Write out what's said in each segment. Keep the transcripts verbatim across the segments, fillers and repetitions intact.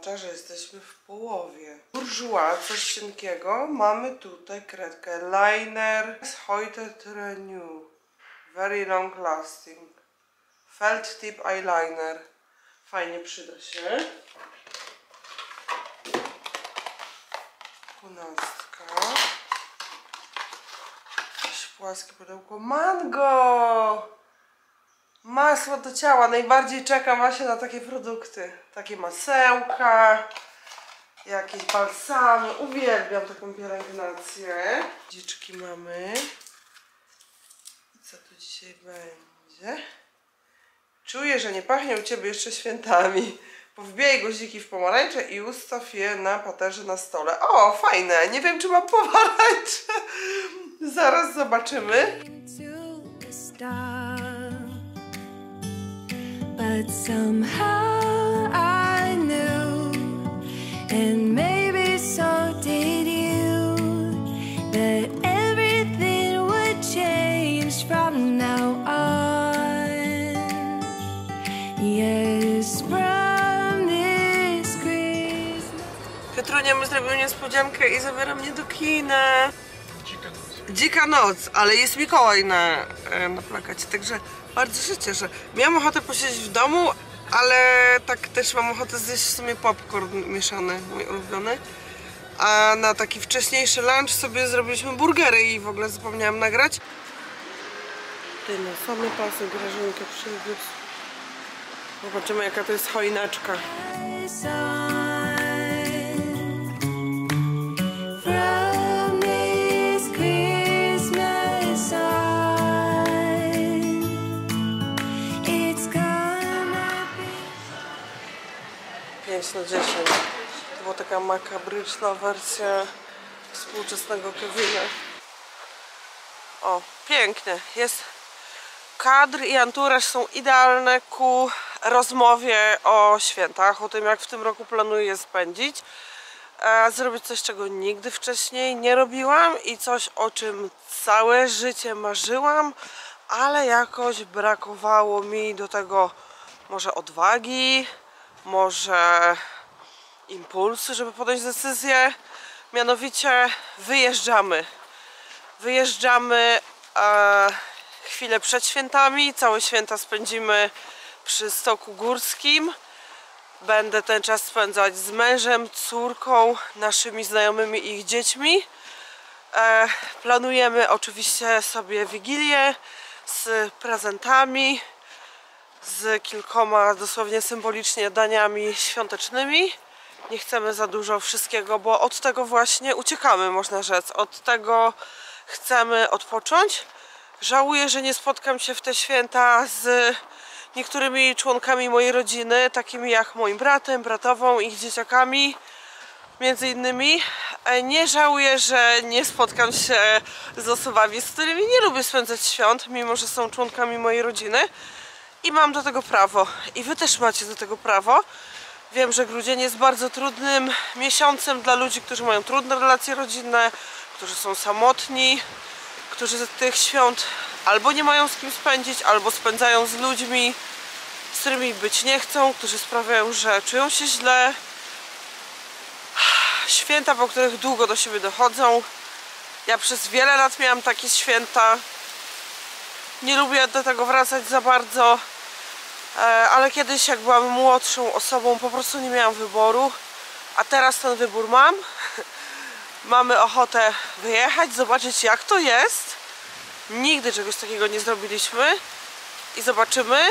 oznacza, że jesteśmy w połowie. Bourjois, coś cienkiego. Mamy tutaj kredkę liner z Heute Trenu. Very long lasting. Felt tip eyeliner. Fajnie przyda się. Dwunastka. Jakieś płaskie pudełko. Mango! Masło do ciała. Najbardziej czekam właśnie na takie produkty. Takie masełka. Jakieś balsamy. Uwielbiam taką pielęgnację. Dziczki mamy. Co tu dzisiaj będzie? Czuję, że nie pachnie u Ciebie jeszcze świętami. Powbijaj guziki w pomarańcze i ustaw je na paterze na stole. O, fajne! Nie wiem, czy mam pomarańcze. Zaraz zobaczymy. But somehow I knew, and maybe so did you, that everything would change from now on. Yes, from this Christmas. Piotrunia mi zrobił niespodziankę i zabiera mnie do kina. Dzika noc. Dzika noc, ale jest Mikołaj na, na plakacie, także bardzo się cieszę. Miałam ochotę posiedzieć w domu, ale tak też mam ochotę zjeść w sumie popcorn mieszany, mój ulubiony. A na taki wcześniejszy lunch sobie zrobiliśmy burgery i w ogóle zapomniałam nagrać. Tutaj na same pasy Grażynkę przywiózł. Zobaczymy, jaka to jest choineczka. pięć na dziesięć. To była taka makabryczna wersja współczesnego Kevina. O, pięknie. Jest kadr i anturaż są idealne ku rozmowie o świętach, o tym, jak w tym roku planuję je spędzić. E, zrobić coś, czego nigdy wcześniej nie robiłam i coś, o czym całe życie marzyłam, ale jakoś brakowało mi do tego może odwagi, może impulsu, żeby podjąć decyzję. Mianowicie wyjeżdżamy. Wyjeżdżamy e, chwilę przed świętami. Całe święta spędzimy przy Stoku Górskim. Będę ten czas spędzać z mężem, córką, naszymi znajomymi i ich dziećmi. E, planujemy oczywiście sobie Wigilię z prezentami, z kilkoma dosłownie symbolicznie daniami świątecznymi. Nie chcemy za dużo wszystkiego, bo od tego właśnie uciekamy, można rzec. Od tego chcemy odpocząć. Żałuję, że nie spotkam się w te święta z niektórymi członkami mojej rodziny, takimi jak moim bratem, bratową, ich dzieciakami między innymi. Nie żałuję, że nie spotkam się z osobami, z którymi nie lubię spędzać świąt, mimo że są członkami mojej rodziny. I mam do tego prawo. I wy też macie do tego prawo. Wiem, że grudzień jest bardzo trudnym miesiącem dla ludzi, którzy mają trudne relacje rodzinne, którzy są samotni, którzy tych świąt albo nie mają z kim spędzić, albo spędzają z ludźmi, z którymi być nie chcą, którzy sprawiają, że czują się źle. Święta, po których długo do siebie dochodzą. Ja przez wiele lat miałam takie święta. Nie lubię do tego wracać za bardzo, ale kiedyś, jak byłam młodszą osobą, po prostu nie miałam wyboru, a teraz ten wybór mam. Mamy ochotę wyjechać, zobaczyć, jak to jest. Nigdy czegoś takiego nie zrobiliśmy i zobaczymy.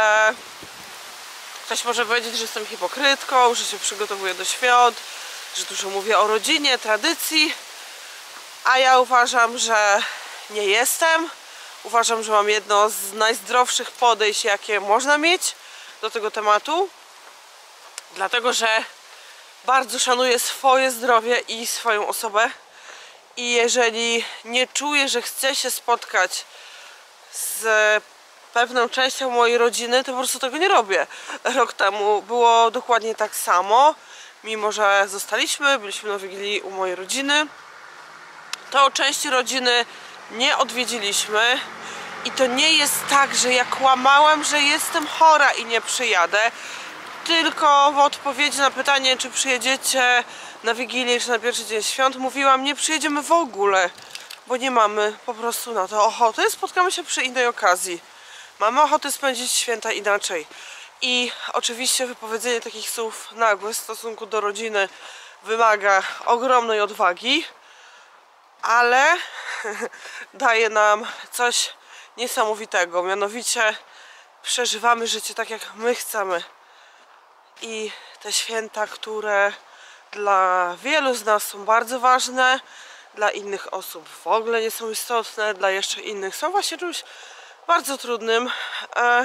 Ktoś może powiedzieć, że jestem hipokrytką, że się przygotowuję do świąt, że dużo mówię o rodzinie, tradycji, a ja uważam, że nie jestem. Uważam, że mam jedno z najzdrowszych podejść, jakie można mieć do tego tematu, dlatego że bardzo szanuję swoje zdrowie i swoją osobę i jeżeli nie czuję, że chcę się spotkać z pewną częścią mojej rodziny, to po prostu tego nie robię. Rok temu było dokładnie tak samo, mimo że zostaliśmy, byliśmy na Wigilii u mojej rodziny, to części rodziny nie odwiedziliśmy i to nie jest tak, że ja kłamałam, że jestem chora i nie przyjadę. tylko w odpowiedzi na pytanie, czy przyjedziecie na Wigilię, czy na pierwszy dzień świąt, mówiłam, nie przyjedziemy w ogóle, bo nie mamy po prostu na to ochoty. Spotkamy się przy innej okazji. Mamy ochotę spędzić święta inaczej. I oczywiście wypowiedzenie takich słów nagłych w stosunku do rodziny wymaga ogromnej odwagi, ale daje nam coś niesamowitego. Mianowicie przeżywamy życie tak, jak my chcemy. I te święta, które dla wielu z nas są bardzo ważne, dla innych osób w ogóle nie są istotne, dla jeszcze innych są właśnie czymś bardzo trudnym. E,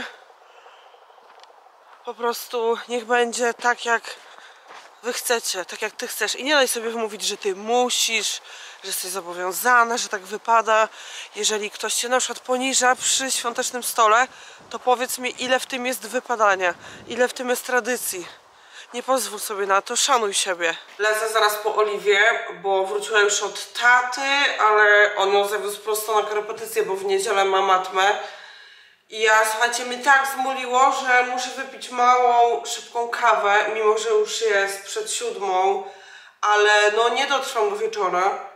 po prostu niech będzie tak, jak wy chcecie, tak jak ty chcesz. I nie daj sobie wmówić, że ty musisz, że jesteś zobowiązana, że tak wypada. Jeżeli ktoś cię na przykład poniża przy świątecznym stole, to powiedz mi, ile w tym jest wypadania, ile w tym jest tradycji. Nie pozwól sobie na to, szanuj siebie. Lecę zaraz po Oliwię, bo wróciła już od taty, ale on ją zawiózł prosto na korepetycję, bo w niedzielę ma matmę. I ja, słuchajcie, mnie tak zmuliło, że muszę wypić małą, szybką kawę, mimo że już jest przed siódmą, ale no nie dotrwam do wieczora.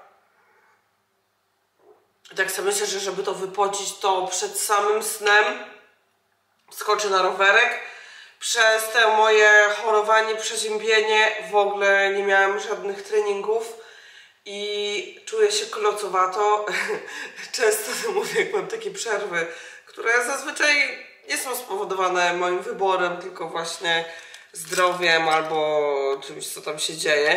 I tak sobie myślę, że żeby to wypocić, to przed samym snem skoczę na rowerek. Przez te moje chorowanie, przeziębienie w ogóle nie miałam żadnych treningów i czuję się klocowato. Często mówię, jak mam takie przerwy, które zazwyczaj nie są spowodowane moim wyborem, tylko właśnie zdrowiem albo czymś, co tam się dzieje.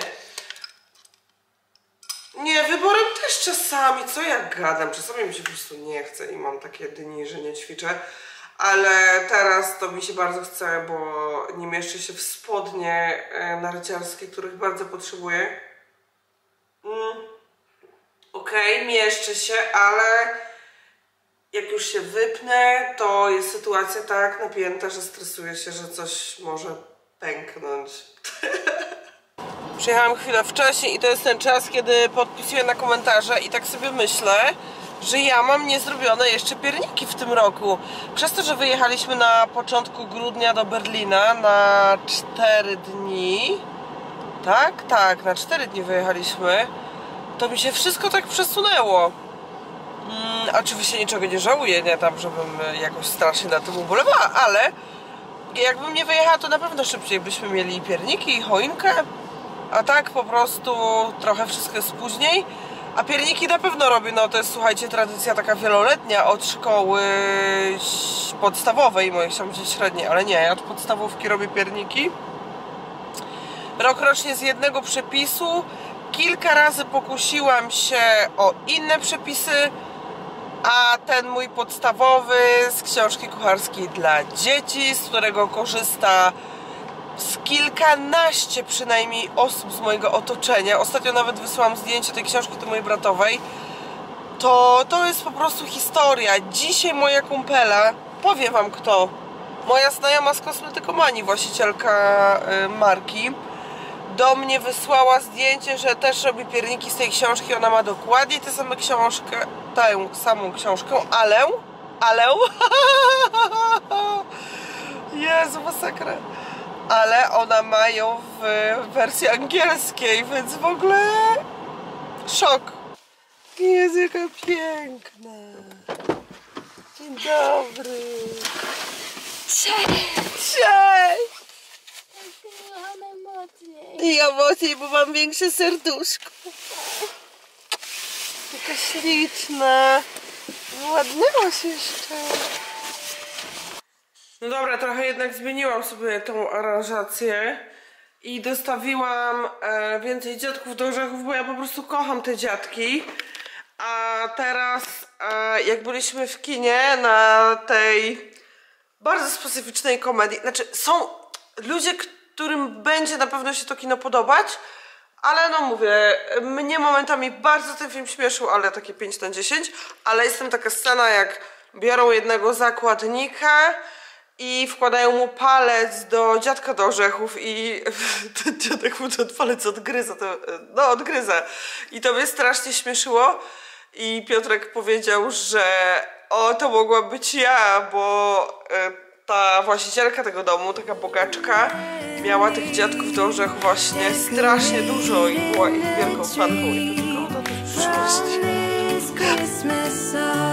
Nie, wyborem też czasami, co ja gadam, czasami mi się po prostu nie chce i mam takie dni, że nie ćwiczę. Ale teraz to mi się bardzo chce, bo nie mieszczę się w spodnie narciarskie, których bardzo potrzebuję. Mm. Okej, okay, mieszczę się, ale jak już się wypnę, to jest sytuacja tak napięta, że stresuję się, że coś może pęknąć. Przyjechałam chwilę wcześniej i to jest ten czas, kiedy podpisuję na komentarze i tak sobie myślę, że ja mam niezrobione jeszcze pierniki w tym roku. Przez to, że wyjechaliśmy na początku grudnia do Berlina na cztery dni. Tak? Tak, na cztery dni wyjechaliśmy. To mi się wszystko tak przesunęło. Hmm, oczywiście niczego nie żałuję, nie tam, żebym jakoś strasznie na tym ubolewała, ale jakbym nie wyjechała, to na pewno szybciej byśmy mieli pierniki i choinkę. A tak po prostu trochę wszystko jest później. A pierniki na pewno robię, no to jest, słuchajcie, tradycja taka wieloletnia od szkoły podstawowej, mojej chciałam powiedzieć średniej, ale nie, ja od podstawówki robię pierniki. Rokrocznie z jednego przepisu. Kilka razy pokusiłam się o inne przepisy, a ten mój podstawowy z książki kucharskiej dla dzieci, z którego korzysta z kilkanaście przynajmniej osób z mojego otoczenia. Ostatnio nawet wysłałam zdjęcie tej książki do mojej bratowej. To, to jest po prostu historia. Dzisiaj moja kumpela, powiem wam kto, moja znajoma z kosmetykomanii, właścicielka y, marki, do mnie wysłała zdjęcie, że też robi pierniki z tej książki. Ona ma dokładnie tę samą książkę, tę samą książkę, ale, ale, Jezu, masakra. Ale ona ma ją w wersji angielskiej, więc w ogóle szok. Jezu, jaka piękna. Dzień dobry. Cześć. Cześć. Mam emocje. I emocje, bo mam większe serduszko. Jaka śliczna. Ładnęłaś jeszcze. No dobra, trochę jednak zmieniłam sobie tą aranżację i dostawiłam e, więcej dziadków do orzechów, bo ja po prostu kocham te dziadki. A teraz, e, jak byliśmy w kinie na tej bardzo specyficznej komedii, znaczy są ludzie, którym będzie na pewno się to kino podobać, ale no mówię, mnie momentami bardzo ten film śmieszył, ale takie pięć na dziesięć, ale jest tam taka scena, jak biorą jednego zakładnika i wkładają mu palec do dziadka do orzechów i ten dziadek mu ten palec odgryza, to, no odgryza. I to mnie strasznie śmieszyło i Piotrek powiedział, że o, to mogła być ja, bo ta właścicielka tego domu, taka bogaczka, miała tych dziadków do orzechów właśnie strasznie dużo i była ich wielką fanką i to tylko to też przyszłości.